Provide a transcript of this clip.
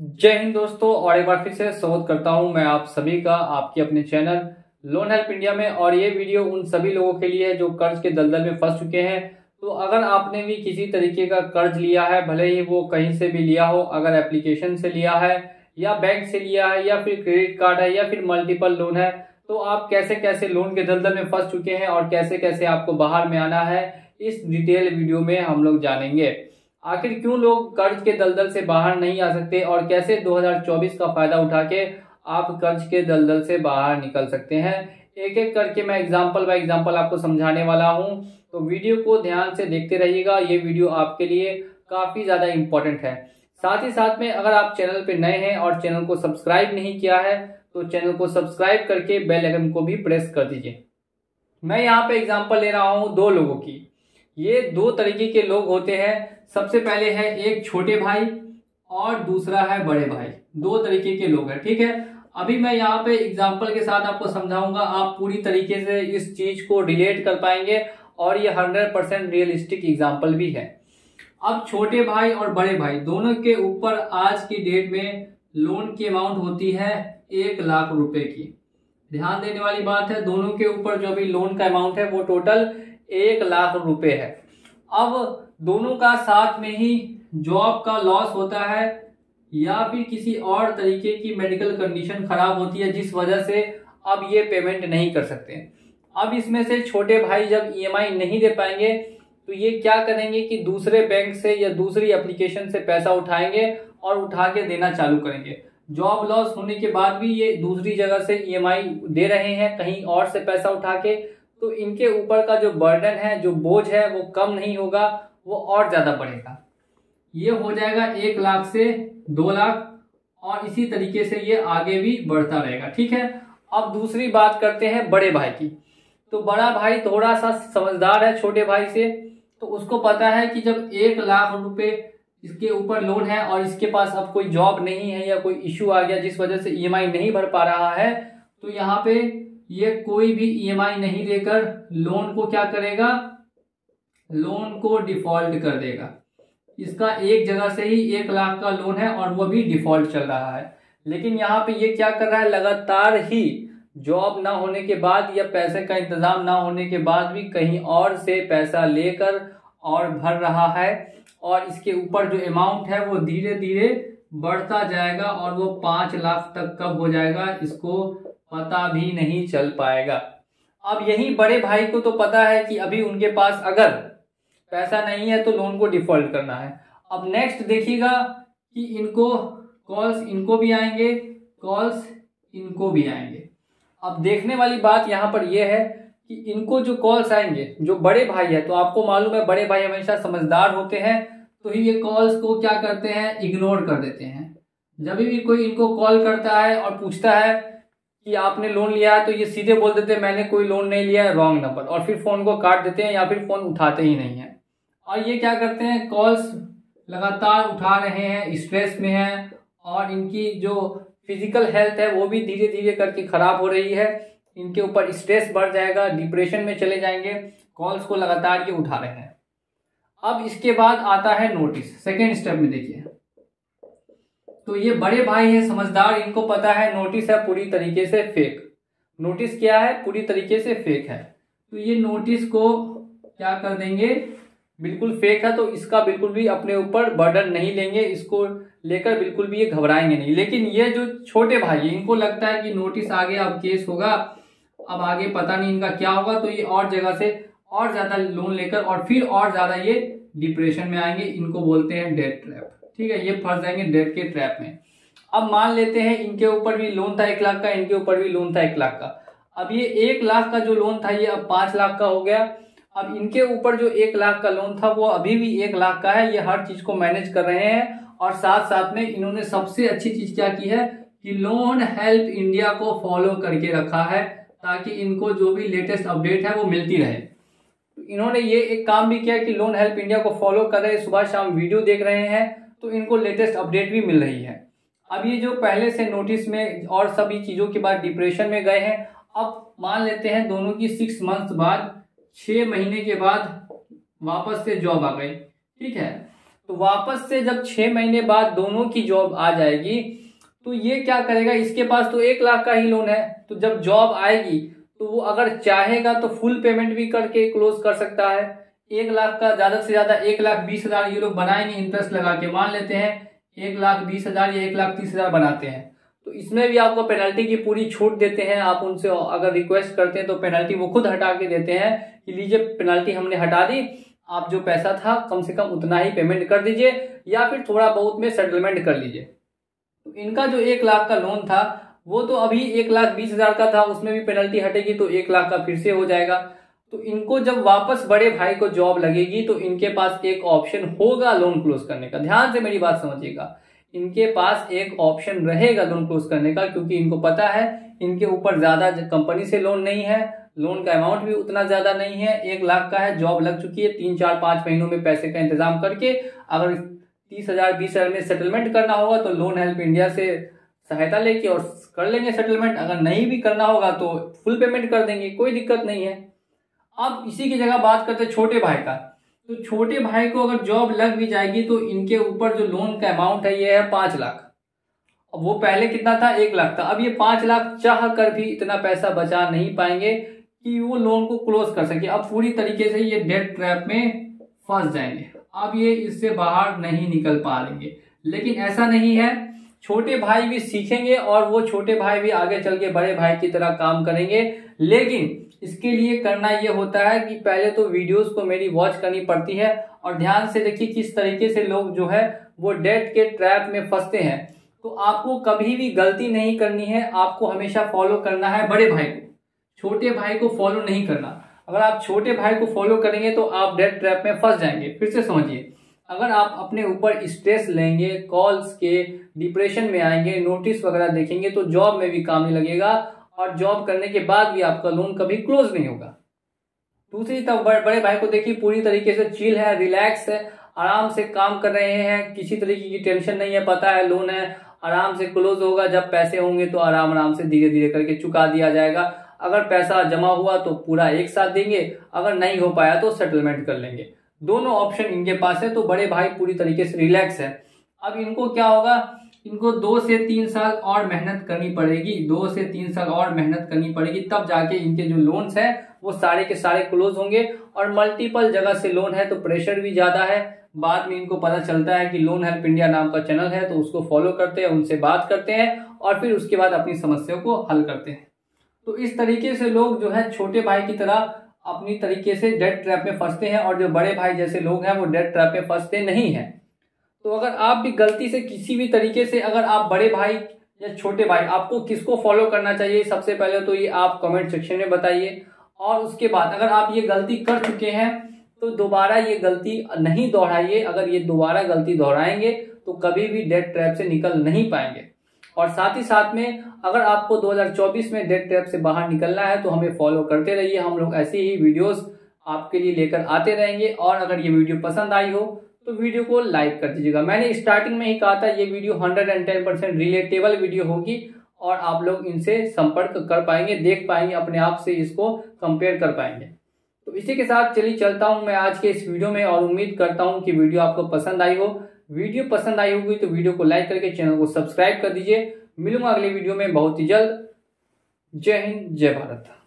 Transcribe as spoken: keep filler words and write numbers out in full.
जय हिंद दोस्तों, और एक बार फिर से स्वागत करता हूं मैं आप सभी का आपके अपने चैनल लोन हेल्प इंडिया में। और ये वीडियो उन सभी लोगों के लिए है जो कर्ज के दलदल में फंस चुके हैं। तो अगर आपने भी किसी तरीके का कर्ज लिया है, भले ही वो कहीं से भी लिया हो, अगर एप्लीकेशन से लिया है या बैंक से लिया है या फिर क्रेडिट कार्ड है या फिर मल्टीपल लोन है, तो आप कैसे कैसे लोन के दलदल में फंस चुके हैं और कैसे कैसे आपको बाहर में आना है, इस डिटेल वीडियो में हम लोग जानेंगे। आखिर क्यों लोग कर्ज के दलदल से बाहर नहीं आ सकते और कैसे दो हज़ार चौबीस का फायदा उठा के आप कर्ज के दलदल से बाहर निकल सकते हैं। एक एक करके मैं एग्जांपल बाय एग्जांपल आपको समझाने वाला हूं, तो वीडियो को ध्यान से देखते रहिएगा। ये वीडियो आपके लिए काफी ज्यादा इंपॉर्टेंट है। साथ ही साथ में अगर आप चैनल पे नए हैं और चैनल को सब्सक्राइब नहीं किया है तो चैनल को सब्सक्राइब करके बेल आइकन को भी प्रेस कर दीजिए। मैं यहाँ पे एग्जाम्पल ले रहा हूँ दो लोगों की। ये दो तरीके के लोग होते हैं। सबसे पहले है एक छोटे भाई और दूसरा है बड़े भाई। दो तरीके के लोग हैं, ठीक है। अभी मैं यहाँ पे एग्जाम्पल के साथ आपको समझाऊंगा, आप पूरी तरीके से इस चीज को रिलेट कर पाएंगे और ये हंड्रेड परसेंट रियलिस्टिक एग्जाम्पल भी है। अब छोटे भाई और बड़े भाई दोनों के ऊपर आज की डेट में लोन की अमाउंट होती है एक लाख रुपए की। ध्यान देने वाली बात है, दोनों के ऊपर जो भी लोन का अमाउंट है वो टोटल एक लाख रुपए है। अब दोनों का साथ में ही जॉब का लॉस होता है या फिर किसी और तरीके की मेडिकल कंडीशन खराब होती है जिस वजह से अब ये पेमेंट नहीं कर सकते। अब इसमें से छोटे भाई जब ईएमआई नहीं दे पाएंगे तो ये क्या करेंगे कि दूसरे बैंक से या दूसरी एप्लीकेशन से पैसा उठाएंगे और उठा के देना चालू करेंगे। जॉब लॉस होने के बाद भी ये दूसरी जगह से ईएमआई दे रहे हैं कहीं और से पैसा उठा के, तो इनके ऊपर का जो बर्डन है, जो बोझ है, वो कम नहीं होगा, वो और ज्यादा बढ़ेगा। ये हो जाएगा एक लाख से दो लाख और इसी तरीके से ये आगे भी बढ़ता रहेगा, ठीक है। अब दूसरी बात करते हैं बड़े भाई की। तो बड़ा भाई थोड़ा सा समझदार है छोटे भाई से, तो उसको पता है कि जब एक लाख रुपए इसके ऊपर लोन है और इसके पास अब कोई जॉब नहीं है या कोई इश्यू आ गया जिस वजह से ईएमआई नहीं भर पा रहा है, तो यहाँ पे ये कोई भी ईएमआई नहीं देकर लोन को क्या करेगा, लोन को डिफॉल्ट कर देगा। इसका एक जगह से ही एक लाख का लोन है और वो भी डिफॉल्ट चल रहा है। लेकिन यहाँ पे ये क्या कर रहा है, लगातार ही जॉब ना होने के बाद या पैसे का इंतजाम ना होने के बाद भी कहीं और से पैसा लेकर और भर रहा है और इसके ऊपर जो अमाउंट है वो धीरे धीरे बढ़ता जाएगा और वो पांच लाख तक कब हो जाएगा इसको पता भी नहीं चल पाएगा। अब यही बड़े भाई को तो पता है कि अभी उनके पास अगर पैसा नहीं है तो लोन को डिफॉल्ट करना है। अब नेक्स्ट देखिएगा कि इनको कॉल्स इनको भी आएंगे, कॉल्स इनको भी आएंगे। अब देखने वाली बात यहाँ पर यह है कि इनको जो कॉल्स आएंगे, जो बड़े भाई है, तो आपको मालूम है बड़े भाई हमेशा समझदार होते हैं, तो ही ये कॉल्स को क्या करते हैं, इग्नोर कर देते हैं। जब भी कोई इनको कॉल करता है और पूछता है कि आपने लोन लिया है तो ये सीधे बोल देते हैं मैंने कोई लोन नहीं लिया है, रॉन्ग नंबर, और फिर फोन को काट देते हैं या फिर फोन उठाते ही नहीं है। और ये क्या करते हैं, कॉल्स लगातार उठा रहे हैं, स्ट्रेस में हैं और इनकी जो फिजिकल हेल्थ है वो भी धीरे धीरे करके खराब हो रही है। इनके ऊपर स्ट्रेस बढ़ जाएगा, डिप्रेशन में चले जाएंगे, कॉल्स को लगातार ये उठा रहे हैं। अब इसके बाद आता है नोटिस। सेकेंड स्टेप में देखिए, तो ये बड़े भाई है समझदार, इनको पता है नोटिस है पूरी तरीके से फेक। नोटिस क्या है, पूरी तरीके से फेक है, तो ये नोटिस को क्या कर देंगे, बिल्कुल फेक है तो इसका बिल्कुल भी अपने ऊपर बर्डन नहीं लेंगे, इसको लेकर बिल्कुल भी ये घबराएंगे नहीं। लेकिन ये जो छोटे भाई है इनको लगता है कि नोटिस आ गया, अब केस होगा, अब आगे पता नहीं इनका क्या होगा, तो ये और जगह से और ज्यादा लोन लेकर और फिर और ज्यादा ये डिप्रेशन में आएंगे। इनको बोलते हैं डेट ट्रैप, ठीक है। ये फंस जाएंगे डेट के ट्रैप में। अब मान लेते हैं इनके ऊपर भी लोन था एक लाख का, इनके ऊपर भी लोन था एक लाख का। अब ये एक लाख का जो लोन था ये अब पांच लाख का हो गया। अब इनके ऊपर जो एक लाख का लोन था वो अभी भी एक लाख का है। ये हर चीज को मैनेज कर रहे हैं और साथ साथ में इन्होंने सबसे अच्छी चीज क्या की है कि लोन हेल्प इंडिया को फॉलो करके रखा है ताकि इनको जो भी लेटेस्ट अपडेट है वो मिलती रहे। तो इन्होंने ये एक काम भी किया कि लोन हेल्प इंडिया को फॉलो कर रहे हैं, सुबह शाम वीडियो देख रहे हैं तो इनको लेटेस्ट अपडेट भी मिल रही है। अब ये जो पहले से नोटिस में और सभी चीजों के बाद डिप्रेशन में गए हैं, अब मान लेते हैं दोनों की सिक्स मंथ्स बाद, छह महीने के बाद वापस से जॉब आ गई, ठीक है। तो वापस से जब छह महीने बाद दोनों की जॉब आ जाएगी तो ये क्या करेगा, इसके पास तो एक लाख का ही लोन है, तो जब जॉब आएगी तो वो अगर चाहेगा तो फुल पेमेंट भी करके क्लोज कर सकता है। एक लाख का ज्यादा से ज्यादा एक लाख बीस हजार ये लोग बनाएंगे इंटरेस्ट लगा के, मान लेते हैं एक लाख बीस हजार या एक लाख तीस हजार बनाते हैं, तो इसमें भी आपको पेनल्टी की पूरी छूट देते हैं। आप उनसे अगर रिक्वेस्ट करते हैं तो पेनल्टी वो खुद हटा के देते हैं कि लीजिए पेनल्टी हमने हटा दी, आप जो पैसा था कम से कम उतना ही पेमेंट कर दीजिए या फिर थोड़ा बहुत में सेटलमेंट कर लीजिए। तो इनका जो एक लाख का लोन था वो तो अभी एक लाख बीस हजार का था, उसमें भी पेनल्टी हटेगी तो एक लाख का फिर से हो जाएगा। तो इनको जब वापस बड़े भाई को जॉब लगेगी तो इनके पास एक ऑप्शन होगा लोन क्लोज करने का। ध्यान से मेरी बात समझिएगा, इनके पास एक ऑप्शन रहेगा लोन क्लोज करने का, क्योंकि इनको पता है इनके ऊपर ज्यादा कंपनी से लोन नहीं है, लोन का अमाउंट भी उतना ज्यादा नहीं है, एक लाख का है, जॉब लग चुकी है, तीन चार पांच महीनों में पैसे का इंतजाम करके अगर तीस हजार बीस हजार में सेटलमेंट करना होगा तो लोन हेल्प इंडिया से सहायता लेके और कर लेंगे सेटलमेंट। अगर नहीं भी करना होगा तो फुल पेमेंट कर देंगे, कोई दिक्कत नहीं है। अब इसी की जगह बात करते हैं छोटे भाई का। तो छोटे भाई को अगर जॉब लग भी जाएगी तो इनके ऊपर जो लोन का अमाउंट है ये है पांच लाख। अब वो पहले कितना था, एक लाख था, अब ये पांच लाख चाह कर भी इतना पैसा बचा नहीं पाएंगे कि वो लोन को क्लोज कर सके। अब पूरी तरीके से ये डेट ट्रैप में फंस जाएंगे, अब ये इससे बाहर नहीं निकल पाएंगे। लेकिन ऐसा नहीं है, छोटे भाई भी सीखेंगे और वो छोटे भाई भी आगे चल के बड़े भाई की तरह काम करेंगे। लेकिन इसके लिए करना ये होता है कि पहले तो वीडियोस को मेरी वॉच करनी पड़ती है और ध्यान से देखिए किस तरीके से लोग जो है वो डेट के ट्रैप में फंसते हैं। तो आपको कभी भी गलती नहीं करनी है, आपको हमेशा फॉलो करना है बड़े भाई को, छोटे भाई को फॉलो नहीं करना। अगर आप छोटे भाई को फॉलो करेंगे तो आप डेट ट्रैप में फंस जाएंगे। फिर से समझिए, अगर आप अपने ऊपर स्ट्रेस लेंगे, कॉल्स के डिप्रेशन में आएंगे, नोटिस वगैरह देखेंगे तो जॉब में भी काम नहीं लगेगा और जॉब करने के बाद भी आपका लोन कभी क्लोज नहीं होगा। दूसरी तरफ बड़े भाई को देखिए पूरी तरीके से चिल है, रिलैक्स है, आराम से काम कर रहे हैं, किसी तरीके की टेंशन नहीं है, पता है लोन है, आराम से क्लोज होगा, जब पैसे होंगे तो आराम आराम से धीरे धीरे करके चुका दिया जाएगा। अगर पैसा जमा हुआ तो पूरा एक साथ देंगे, अगर नहीं हो पाया तो सेटलमेंट कर लेंगे। दोनों ऑप्शन इनके पास है, तो बड़े भाई पूरी तरीके से रिलैक्स है। अब इनको क्या होगा, इनको दो से तीन साल और मेहनत करनी पड़ेगी, दो से तीन साल और मेहनत करनी पड़ेगी, तब जाके इनके जो लोन्स है वो सारे के सारे क्लोज होंगे। और मल्टीपल जगह से लोन है तो प्रेशर भी ज्यादा है। बाद में इनको पता चलता है कि लोन हेल्प इंडिया नाम का चैनल है तो उसको फॉलो करते हैं, उनसे बात करते हैं और फिर उसके बाद अपनी समस्याओं को हल करते हैं। तो इस तरीके से लोग जो है छोटे भाई की तरह अपनी तरीके से डेट ट्रैप में फंसते हैं और जो बड़े भाई जैसे लोग हैं वो डेट ट्रैप में फंसते नहीं हैं। तो अगर आप भी गलती से किसी भी तरीके से, अगर आप बड़े भाई या छोटे भाई, आपको किसको फॉलो करना चाहिए सबसे पहले तो ये आप कमेंट सेक्शन में बताइए। और उसके बाद अगर आप ये गलती कर चुके हैं तो दोबारा ये गलती नहीं दोहराइए। अगर ये दोबारा गलती दोहराएंगे तो कभी भी डेट ट्रैप से निकल नहीं पाएंगे। और साथ ही साथ में अगर आपको दो हज़ार चौबीस में डेट ट्रैप से बाहर निकलना है तो हमें फॉलो करते रहिए, हम लोग ऐसे ही वीडियोस आपके लिए लेकर आते रहेंगे। और अगर ये वीडियो पसंद आई हो तो वीडियो को लाइक कर दीजिएगा। मैंने स्टार्टिंग में ही कहा था ये video hundred and ten percent relatable video होगी और आप लोग इनसे संपर्क कर पाएंगे, देख पाएंगे, अपने आप से इसको कंपेयर कर पाएंगे। तो इसी के साथ चलिए चलता हूं मैं आज के इस वीडियो में और उम्मीद करता हूं कि वीडियो आपको पसंद आई हो। वीडियो पसंद आई होगी तो वीडियो को लाइक करके चैनल को सब्सक्राइब कर दीजिए। मिलूंगा अगले वीडियो में बहुत ही जल्द। जय हिंद, जय भारत।